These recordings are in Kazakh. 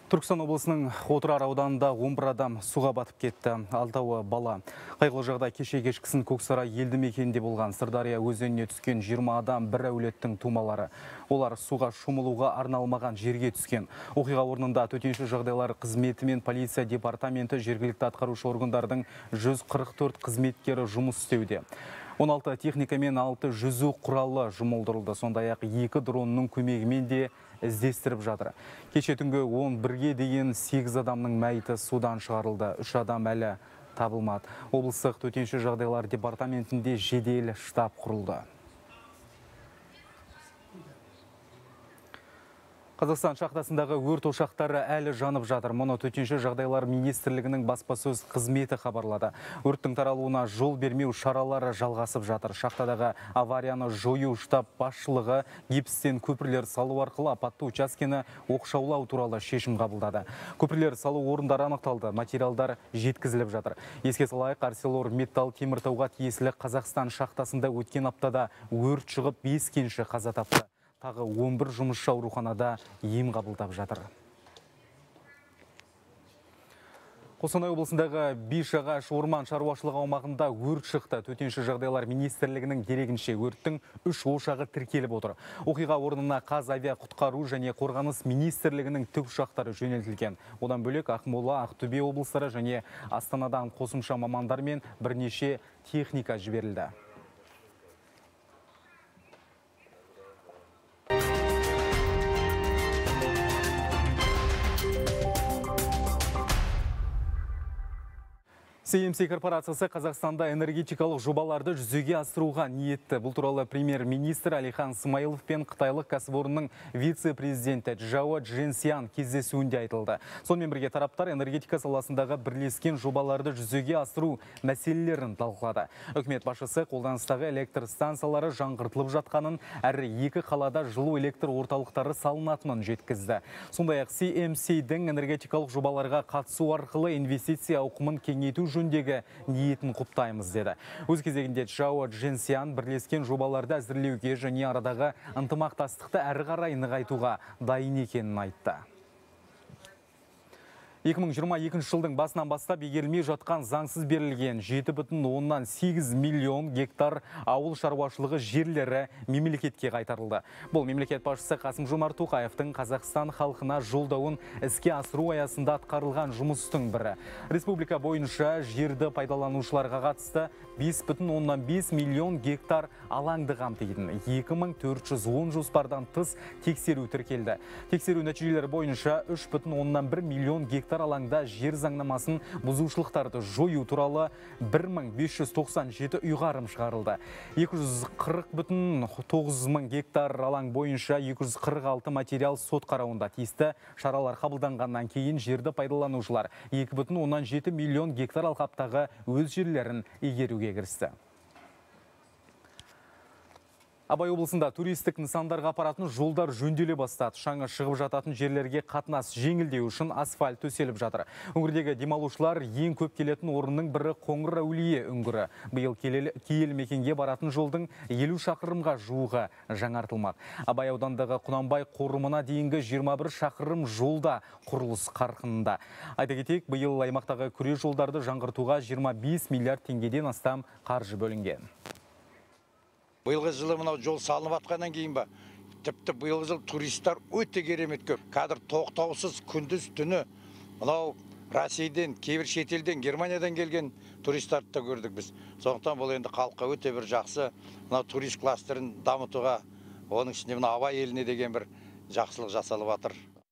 Түркістан облысының Отырар ауданында 11 адам суға батып кетті. 6-ы бала. Қайғылы жағдай кеше кешкісін Көксарай елді мекенінде болған. Сырдария өзеніне түскен 20 адам бір әулеттің тумалары. Олар суға шомылуға арналмаған жерге түскен. Оқиға орнында төтенше жағдайлар қызметі мен полиция департаменті жергілікті атқарушы органдардың 144 қызметкері жұмыс істеуде. 16 техника мен 6 жүзу құралы жұмылдырылды. Сондай-ақ 2 дронның көмегімен де іздестіріп жатыр. Кеше түнгі 11-ге дейін 8 адамның мәйіті судан шығарылды. 3 адам әлі табылмады. Облыстық төтенше жағдайлар департаментінде жедел штаб құрылды. Қазақстан шахтасындағы өрт ошақтары әлі жанып жатыр. Мұны төтенше жағдайлар министрлігінің баспасөз қызметі хабарлады. Өрттің таралуына жол бермеу шаралары жалғасып жатыр. Шахтадағы аварияны жою штаб басшылығы гипстен көпірлер салу арқылы апатты учаскені оқшаулау туралы шешім қабылдады. Көпірлер салу орындары анықталды, материалдар жеткізіліп жатыр. Еске салайық, ArcelorMittal Теміртауға тиесілі Қазақстан шахтасында өткен аптада өрт шығып 5 кенші қаза тапты. Тағы 11 жұмысшы ауруханада ем қабылдап жатыр. Қостанай облысындағы Бишағаш орман шаруашылығы аумағында өрт шықты. Төтенше жағдайлар министрлігінің дерегінше өрттің 3 ошағы тіркеліп отыр. Оқиға орнына Қазавиақұтқару және қорғаныс министрлігінің тікұшақтары жөнелтілген. Одан бөлек Ақмола, Ақтөбе облыстары және Астанадан қосымша мамандар мен бірнеше техника жіберілді. CMC корпорациясы Қазақстанда энергетикалық жобаларды жүзеге асыруға ниетті. Бұл туралы премьер-министр Әлихан Смайылов пен қытайлық кәсіпорынның вице-президенті Джао Чжэнсян кездесуінде айтылды. Сонымен бірге тараптар энергетика саласындағы бірлескен жобаларды жүзеге асыру мәселелерін талқылады. Үкімет басшысы қолданыстағы электр станциялары жаңғыртылып жатқанын, әрі 2 қалада жылу электр орталықтары салынатынын жеткізді. Сондай-ақ CMC-дің энергетикалық жобаларға қатысу арқылы инвестиция ауқымын кеңейту жөндегі ниетін құптаймыз деді. Өз кезегінде Джао Чжэнсян бірлескен жобаларды әзірлеуге және арадағы ынтымақтастықты әрі қарай нығайтуға дайын екенін айтты. 2022 жылдың басынан бастап игерілмей жатқан заңсыз берілген 7,8 миллион гектар ауыл шаруашылығы жерлері мемлекетке қайтарылды. Бұл мемлекет басшысы Қасым-Жомарт Тоқаевтың Қазақстан халқына жолдауын іске асыру аясында атқарылған жұмыстың бірі. Республика бойынша жерді пайдаланушыларға қатысты 5,5 миллион гектар алаңды қамтитын 2410 жоспардан тыс тексеру тіркелді. Тексеру нәтижелері бойынша 3,1 миллион гектар алаңда жер заңнамасын бұзушылықтарды жою туралы 1597 ұйғарым шығарылды. 240,9 мың гектар алаң бойынша 246 материал сот қарауында. Тиісті шаралар қабылданғаннан кейін жерді пайдаланушылар 2,7 миллион гектар алқаптағы өз жерлерін игеруге кірісті. Абай облысында туристік нысандарға апаратын жолдар жөнделе бастады. Шаңы шығып жататын жерлерге қатынас жеңілдеу үшін асфальт төселіп жатыр. Өңірдегі демалушылар ең көп келетін орынның бірі Қоңыр Әулие үңгірі. Биыл киелі мекенге баратын жолдың 50 шақырымға жуығы жаңартылмақ. Абай аудандағы Құнанбай қорымына дейінгі 21 шақырым жолда құрылыс қарқынында. Айта кетейік, биыл аймақтағы күре жолдарды жаңғыртуға 25 миллиард теңгеден астам қаржы бөлінген. Биылғы жылы мынау жол салынып атқаннан кейін ба, тіпті биылғы жыл туристер өте керемет көп. Қазір тоқтаусыз күндіз түні мынау Россиядан, кейбір шетелден, Германиядан келген туристерді да көрдік біз. Сондықтан бұл енді халыққа өте бір жақсы мынау турист кластерін дамытуға, оның ішінде мынау Абай еліне деген бір жақсылық жасалып жатыр.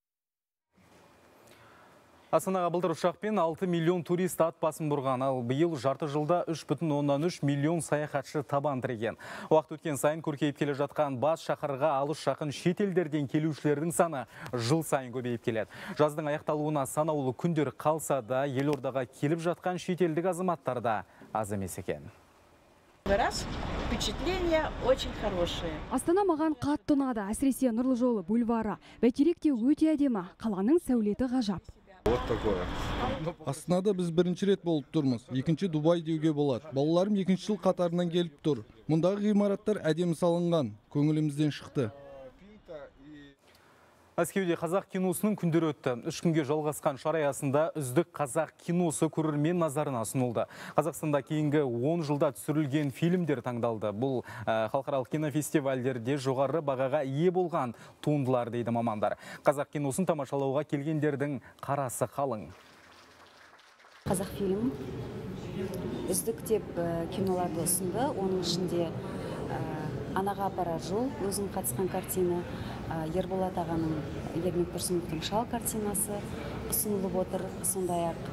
Астанаға былтыр ұшақпен 6 миллион турист ат басын бұрған, ал биыл жарты жылда 3,3 миллион саяхатшы табан тіреген. Уақыт өткен сайын көркейіп келе жатқан бас шаһарға алыс жақын шетелдерден келушілердің саны жыл сайын көбейіп келеді. Жаздың аяқталуына санаулы күндер қалса да, елордаға келіп жатқан шетелдік азаматтар да аз емес екен. Раз, впечатления очень хорошие. Астана маған қатты ұнады, әсіресе Нұрлы жолы бульвары. Бәйтерек те өте әдемі, қаланың сәулеті ғажап. Вот такое. Астанада біз бірінші рет болып тұрмыз. Екінші Дубай деуге болады. Балаларым екінші жыл қатарынан келіп тұр. Мұндағы ғимараттар әдемі салынған, көңілімізден шықты. Мәскеуде қазақ киносының күндері өтті. 3 күнге жалғасқан шара аясында үздік қазақ киносы көрермен назарына ұсынылды. Қазақстанда кейінгі 10 жылда түсірілген фильмдер таңдалды. Бұл халықаралық кинофестивальдерде жоғары бағаға ие болған туындылар дейді мамандар. Қазақ киносын тамашалауға келгендердің қарасы қалың. Қазақ фильм үздік деп киноларды ұсынды. Оның ішінде Анаға апарар жол, өзің қатысқан картина, Ерболат ағаның Ермек Тұрсыновтың Шал картинасы ұсынылып отыр. Сондай-ақ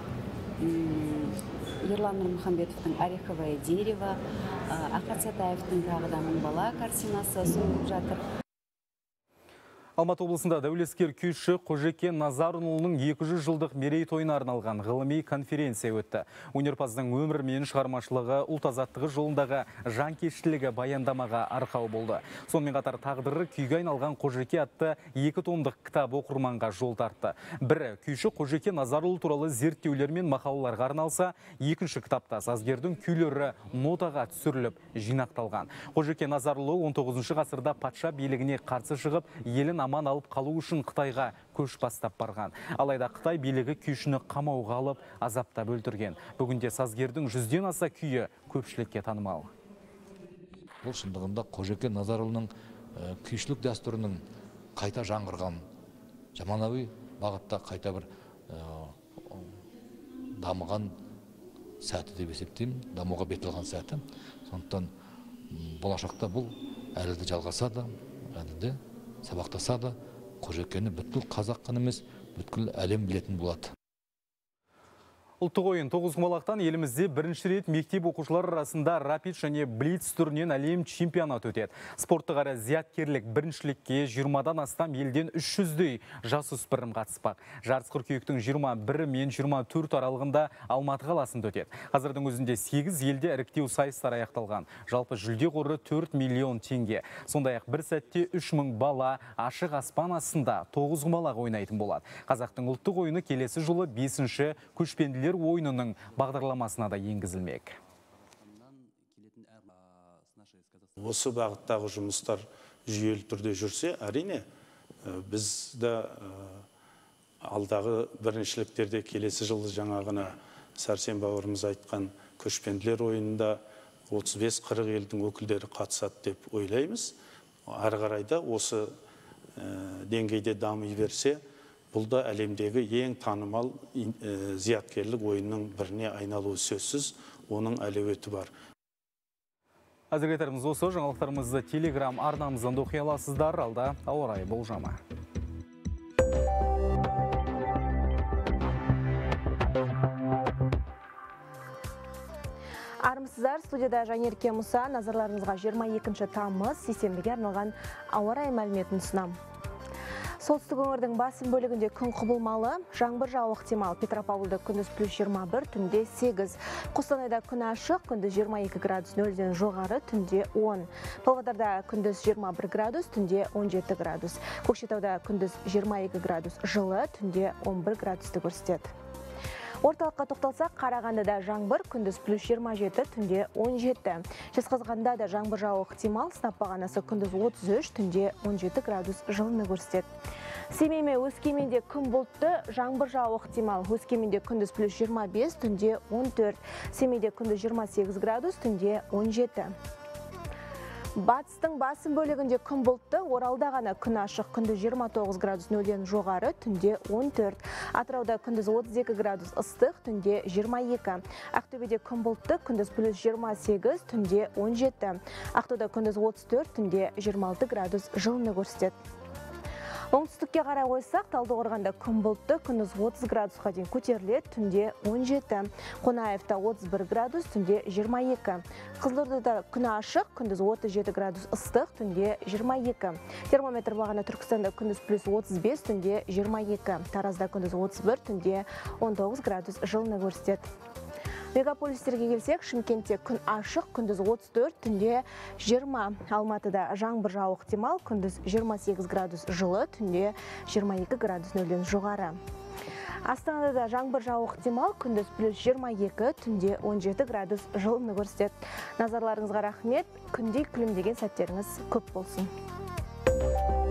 Ерлан Нұрмұхамбетовтың Ореховое дерево, Ахат Сатаевтың Тағы да мың бала картинасы ұсынылып жатыр. Алматы облысында дәулескер күйші Қожеке Назарұлының 200 жылдық мерейтойына арналған ғылыми конференция өтті. Өнерпаздың өмірі мен шығармашылығы, ұлт азаттығы жолындағы жанкештілігі баяндамаға арқау болды. Сонымен қатар тағдыры күйге айналған Қожеке атты 2 томдық кітап оқырманға жол тартты. Бірі күйші Қожеке Назарұлы туралы зерттеулер мен мақалаларға арналса, екінші кітапта сазгердің күйлері нотаға түсіріліп жинақталған. Қожеке Назарұлы 19 ғасырда патша билігіне қарсы шығып, елін аман алып қалу үшін Қытайға көш бастап барған. Алайда Қытай билігі күйшіні қамауға алып, азаптап өлтірген. Бүгінде сазгердің 100-ден аса күйі көпшілікке танымал. Бұл шындығында Қожеке Назарұлының күйшілік дәстүрінің қайта жаңғырған, заманауи бағытта қайта бір дамыған сәті деп есептеймін, дамуға бет алған сәті. Сондықтан болашақта бұл әлі де жалғасады, әлі де сабақтасады, Қожекені бүткіл қазақ қана емес, бүткіл әлем білетін болады. Ұлттық ойын тоғызқұмалақтан елімізде бірінші рет мектеп оқушылар арасында рапид және блиц түрінен әлем чемпионаты өтеді. Спорттық әрі зияткерлік біріншілікке 20-дан астам елден 300-дей жасөспірім қатыспақ. Жарыс қыркүйектің 21 мен 24 аралығында Алматы қаласында өтеді. Қазірдің өзінде 8 елде іріктеу сайыстар аяқталған. Жалпы жүлде қоры 4 миллион теңге. Сондай-ақ бір сәтте 3000 бала ашық аспан астында тоғызқұмалақ ойнайтын болады. Қазақтың ұлттық ойыны келесі жылы 5-ші көшпенділер ойынының бағдарламасына да енгізілмек. Осы бағыттағы жұмыстар жүйелі түрде жүрсе, әрине бізді алдағы біріншіліктерде келесі жылы жаңағына Сәрсен бауырымыз айтқан көшпенділер ойынында 35-40 елдің өкілдері қатысады деп ойлаймыз. Ары қарайда осы деңгейде дами берсе, бұл да әлемдегі ең танымал зияткерлік ойынның біріне айналуы сөзсіз, оның әлеуеті бар. Әзірге осы жаңалықтарымызды Telegram арнамыздан оқи аласыздар. Алда ауа райы болжамы. Армысыздар, студияда Жанерке Мұса, назарларыңызға 22 тамыз сейсенбіге арналған ауа райы мәліметін ұсынам. Солтүстік өңірдің басым бөлігінде күн құбылмалы, жаңбыр жауы ықтимал. Петропавлда күндіз +21, түнде 8. Қостанайда күн ашық, күндіз 22 градус 0-ден жоғары, түнде 10. Павлодарда күндіз 21 градус, түнде 17 градус. Көкшетауда күндіз 22 градус жылы, түнде 11 градусты көрсетеді. Орталыққа тоқталсақ, Қарағандыда жаңбыр, күндіз +27, түнде 17. Жезқазғанда да жаңбыр жауы ықтимал, сынап бағанасы күндіз 33, түнде 17 градус жылыны көрсетеді. Семей мен Өскеменде күн бұлтты, жаңбыр жауы ықтимал. Өскеменде күндіз +25, түнде 14. Семейде күндіз 28 градус, түнде 17. Батыстың басым бөлігінде күн бұлтты, Оралда ғана күн ашық, күндіз 29 градус 0-ден жоғары, түнде 14. Атырауда күндіз 32 градус ыстық, түнде 22. Ақтөбеде күн бұлтты, күндіз +28, түнде 17. Ақтауда күндіз 34, түнде 26 градус жылыны көрсетеді. Оңтүстікке қарай қойсақ, Талдықорғанда күн бұлтты, күндіз 30 градусқа дейін көтеріледі, түнде 17. Қонаевта 31 градус, түнде 22. Қызылордада күн ашық, күндіз 37 градус ыстық, түнде 22. Термометр бағаны Түркістанда күндіз +35, түнде 22. Таразда күндіз 31, түнде 19 градус жылыны көрсетеді. Мегаполистерге келсек, Шымкентте күн ашық, күндіз 34, түнде 20. Алматыда жаңбыр жауы ықтимал, күндіз 28 градус жылы, түнде 22 градус 0-ден жоғары. Астанада жаңбыр жауы ықтимал, күндіз +22, түнде 17 градус жылыны көрсетеді. Назарларыңызға рахмет, күндей күлімдеген сәттеріңіз көп болсын.